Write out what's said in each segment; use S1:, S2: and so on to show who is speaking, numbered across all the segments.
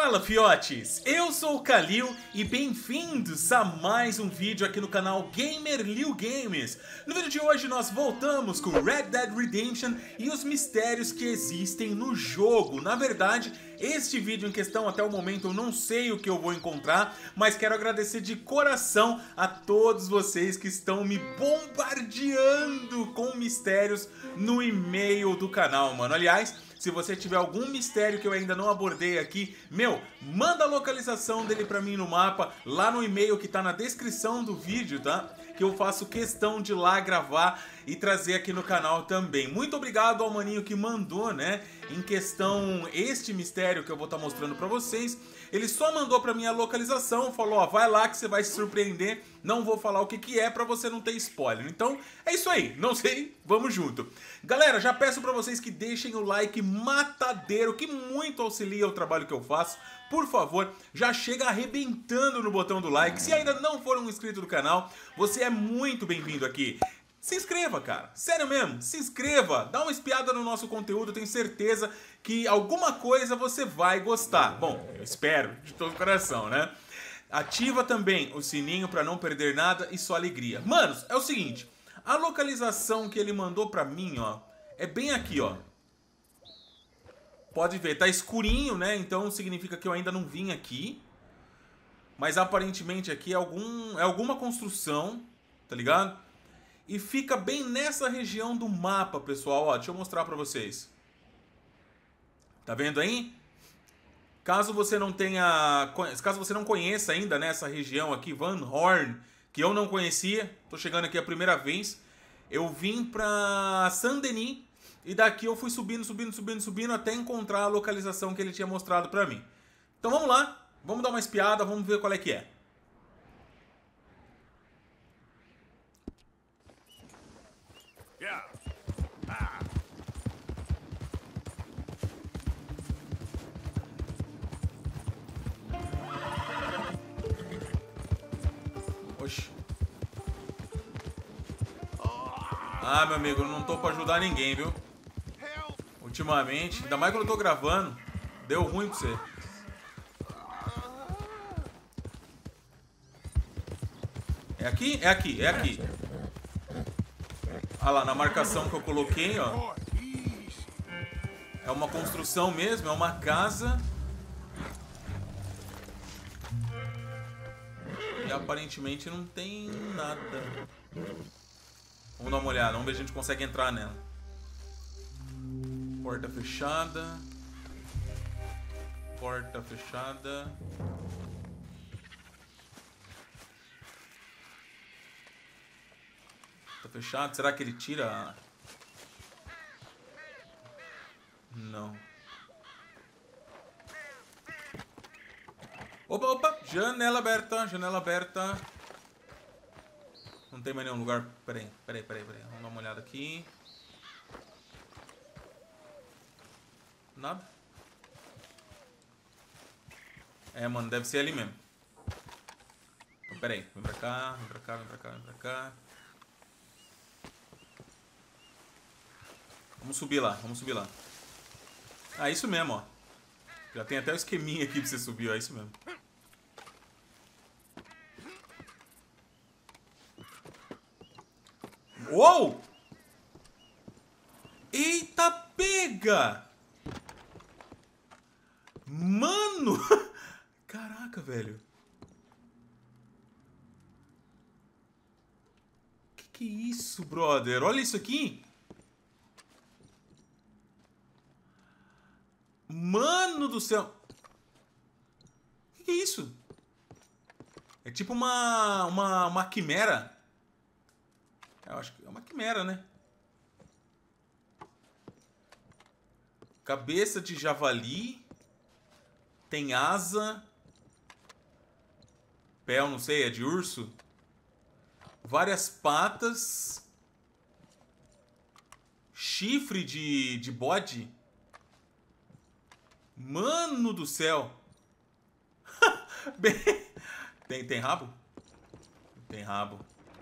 S1: Fala, fiotes! Eu sou o Kalil e bem-vindos a mais um vídeo aqui no canal Gamer.Liu Games. No vídeo de hoje nós voltamos com Red Dead Redemption e os mistérios que existem no jogo. Na verdade, este vídeo em questão até o momento eu não sei o que eu vou encontrar, mas quero agradecer de coração a todos vocês que estão me bombardeando com mistérios no e-mail do canal, mano. Aliás, se você tiver algum mistério que eu ainda não abordei aqui, manda a localização dele pra mim no mapa, lá no e-mail que tá na descrição do vídeo, tá? Que eu faço questão de ir lá gravar e trazer aqui no canal também. Muito obrigado ao maninho que mandou, né? Em questão, este mistério que eu vou estar mostrando pra vocês. Ele só mandou pra mim a localização, falou, ó, vai lá que você vai se surpreender. Não vou falar o que é pra você não ter spoiler. Então, é isso aí. Não sei, vamos junto. Galera, já peço pra vocês que deixem o like matadeiro, que muito auxilia o trabalho que eu faço. Por favor, já chega arrebentando no botão do like. Se ainda não for um inscrito do canal, você é muito bem-vindo aqui. Se inscreva, cara. Sério mesmo, se inscreva. Dá uma espiada no nosso conteúdo, tenho certeza que alguma coisa você vai gostar. Bom, eu espero de todo o coração, né? Ativa também o sininho pra não perder nada e só alegria. Manos, é o seguinte, a localização que ele mandou pra mim, ó, é bem aqui, ó. Pode ver, tá escurinho, né? Então significa que eu ainda não vim aqui. Mas aparentemente aqui é alguma construção, tá ligado? E fica bem nessa região do mapa, pessoal. Ó, deixa eu mostrar pra vocês. Tá vendo aí? Caso você não conheça ainda, né, essa região aqui, Van Horn, que eu não conhecia, tô chegando aqui a primeira vez. Eu vim pra Saint-Denis e daqui eu fui subindo até encontrar a localização que ele tinha mostrado pra mim. Então vamos lá, vamos dar uma espiada, vamos ver qual é que é. Oxi. Ah, meu amigo, eu não tô pra ajudar ninguém, viu? Ultimamente, ainda mais quando eu tô gravando, deu ruim pra você. É aqui? É aqui, é aqui. Ah lá, na marcação que eu coloquei, ó. É uma construção mesmo, é uma casa. E aparentemente não tem nada. Vamos dar uma olhada, vamos ver se a gente consegue entrar nela. Porta fechada. Porta fechada. Tá fechado? Será que ele tira? Não. Opa, opa! Janela aberta, janela aberta. Não tem mais nenhum lugar. Peraí. Vamos dar uma olhada aqui. Nada. É, mano, deve ser ali mesmo. Então, peraí. Vem pra cá. Vamos subir lá. Ah, isso mesmo, ó. Já tem até o esqueminha aqui pra você subir, ó. É isso mesmo. Uou! Eita, pega! Mano! Caraca, velho. Que é isso, brother? Olha isso aqui. Mano do céu. Que é isso? É tipo uma quimera. Eu acho que é uma quimera, né? Cabeça de javali. Tem asa. Pé, eu não sei, é de urso. Várias patas. Chifre de bode. Mano do céu. Tem rabo? Tem rabo.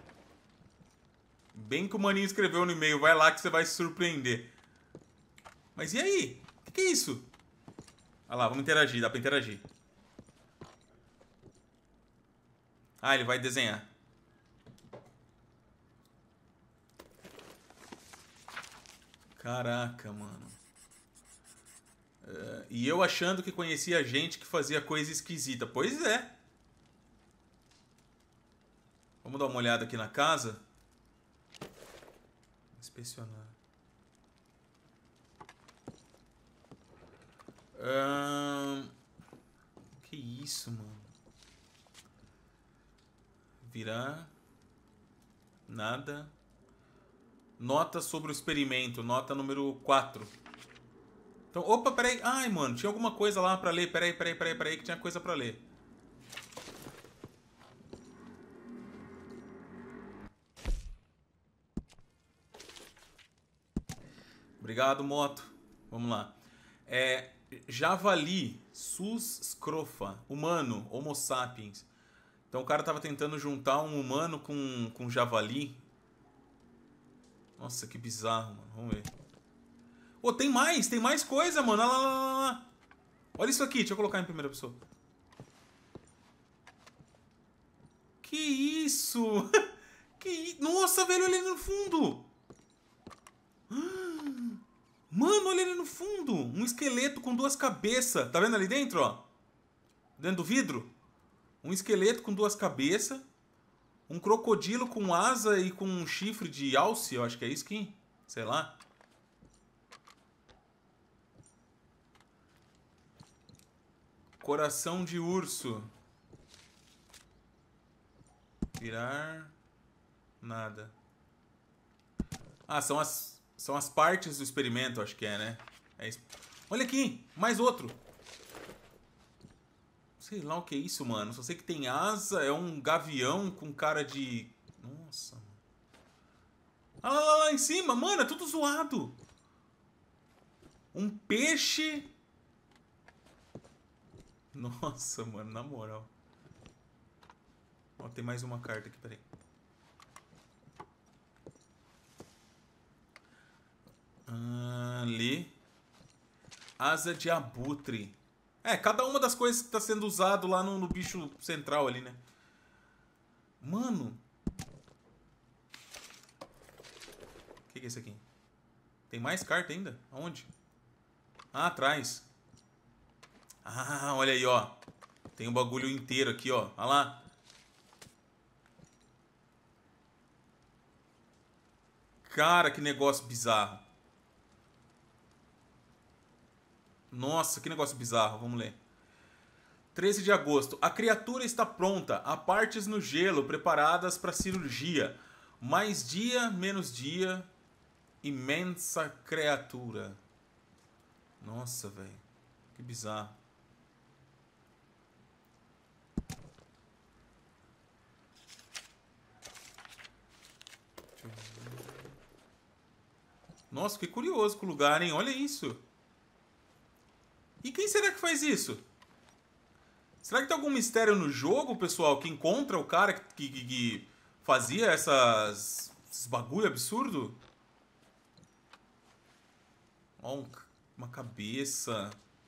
S1: Bem que o maninho escreveu no e-mail. Vai lá que você vai se surpreender. Mas e aí? O que é isso? Olha lá, vamos interagir. Dá pra interagir. Ah, ele vai desenhar. Caraca, mano. E eu achando que conhecia gente que fazia coisa esquisita. Pois é. Vamos dar uma olhada aqui na casa. Inspecionar. Que isso, mano? Virar. Nada. Nota sobre o experimento. Nota número 4. Então, opa, peraí. Ai, mano, tinha alguma coisa lá pra ler. Peraí, que tinha coisa pra ler. Obrigado, moto. Vamos lá. Javali, sus scrofa, humano, homo sapiens. Então o cara tava tentando juntar um humano com javali. Nossa, que bizarro, mano. Vamos ver. Oh, tem mais coisa, mano. Olha lá. Olha isso aqui, deixa eu colocar em primeira pessoa. Que isso? Nossa, velho, olha ali no fundo. Mano, olha ali no fundo. Um esqueleto com 2 cabeças. Tá vendo ali dentro, ó? Dentro do vidro? Um esqueleto com 2 cabeças. Um crocodilo com asa e com um chifre de alce. Eu acho que é isso aqui. Sei lá. Coração de urso. Virar. Nada. Ah, são as partes do experimento, acho que é, né? É isso. Olha aqui, mais outro. Sei lá o que é isso, mano. Só sei que tem asa, é um gavião com cara de... Nossa, mano. Ah, lá em cima, mano, é tudo zoado. Um peixe... Nossa, mano, na moral. Ó, tem mais uma carta aqui, peraí. Ali. Asa de abutre. Cada uma das coisas que tá sendo usado lá no bicho central ali, né? Mano. O que é isso aqui? Tem mais carta ainda? Aonde? Ah, atrás. Ah, olha aí, ó. Tem um bagulho inteiro aqui, ó. Olha lá. Cara, que negócio bizarro. Nossa, que negócio bizarro. Vamos ler. 13 de agosto. A criatura está pronta. Há partes no gelo preparadas para cirurgia. Mais dia, menos dia. Imensa criatura. Nossa, velho. Que bizarro. Nossa, fiquei curioso com o lugar, hein? Olha isso. E quem será que faz isso? Será que tem algum mistério no jogo, pessoal, que encontra o cara que fazia esses bagulho absurdo? Ó, uma cabeça.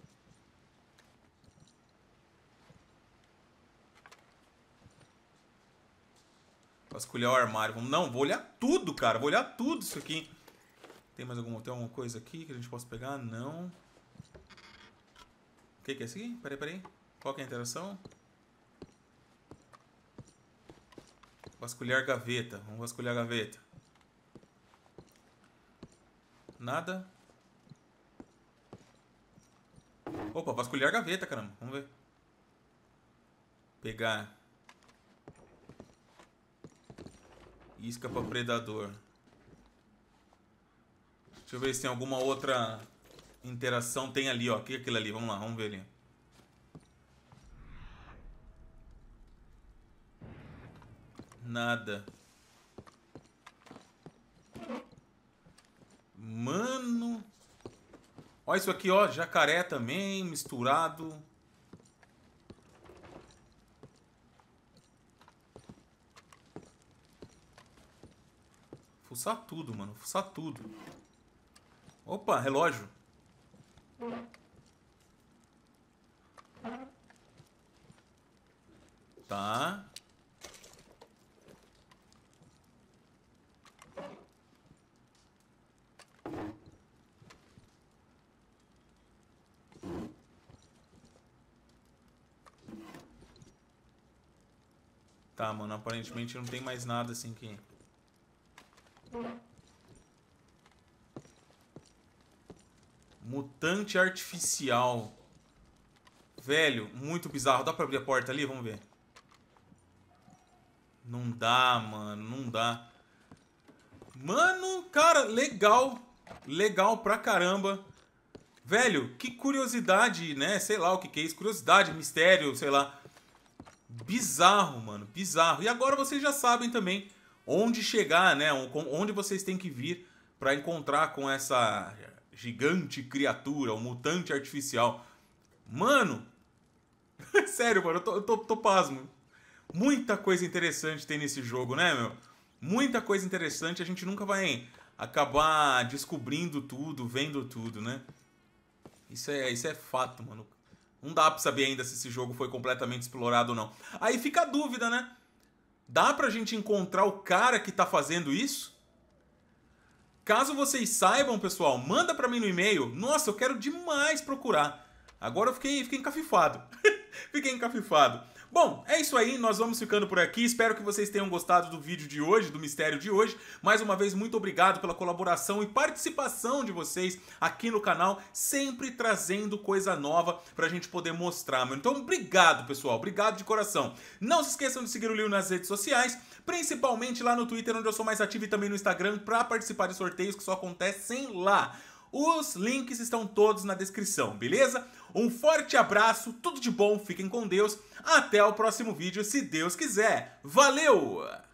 S1: Vasculhar o armário. Não, vou olhar tudo, cara. Vou olhar tudo isso aqui. Tem alguma coisa aqui que a gente possa pegar? Não. O que é isso aqui? Peraí. Qual que é a interação? Vasculhar gaveta. Vamos vasculhar a gaveta. Nada. Opa, vasculhar gaveta, caramba. Vamos ver. Pegar. Isca para predador. Deixa eu ver se tem alguma outra interação. Tem ali, ó. O que é aquilo ali? Vamos lá, vamos ver ali. Nada. Mano. Olha isso aqui, ó. Jacaré também, misturado. Fuçar tudo, mano. Fuçar tudo. Opa, relógio. Tá. Tá, mano, aparentemente não tem mais nada assim que... Mutante artificial. Velho, muito bizarro. Dá pra abrir a porta ali? Vamos ver. Não dá, mano, não dá. Mano, cara, legal. Legal pra caramba. Velho, que curiosidade, né? Sei lá o que é isso. Curiosidade, mistério, sei lá. Bizarro, mano, bizarro. E agora vocês já sabem também onde chegar, né? Onde vocês têm que vir pra encontrar com essa gigante criatura, o mutante artificial. Mano, sério, mano, eu tô pasmo. Muita coisa interessante tem nesse jogo, né, meu? Muita coisa interessante, a gente nunca vai acabar descobrindo tudo, vendo tudo, né? Isso é fato, mano. Não dá pra saber ainda se esse jogo foi completamente explorado ou não. Aí fica a dúvida, né? Dá pra gente encontrar o cara que tá fazendo isso? Caso vocês saibam, pessoal, manda pra mim no e-mail. Nossa, eu quero demais procurar. Agora eu fiquei encafifado. Fiquei encafifado. Bom, é isso aí, nós vamos ficando por aqui. Espero que vocês tenham gostado do vídeo de hoje, do mistério de hoje. Mais uma vez, muito obrigado pela colaboração e participação de vocês aqui no canal, sempre trazendo coisa nova pra gente poder mostrar, meu. Então, obrigado, pessoal, obrigado de coração. Não se esqueçam de seguir o Lil nas redes sociais, principalmente lá no Twitter, onde eu sou mais ativo, e também no Instagram, pra participar de sorteios que só acontecem lá. Os links estão todos na descrição, beleza? Um forte abraço, tudo de bom, fiquem com Deus. Até o próximo vídeo, se Deus quiser. Valeu!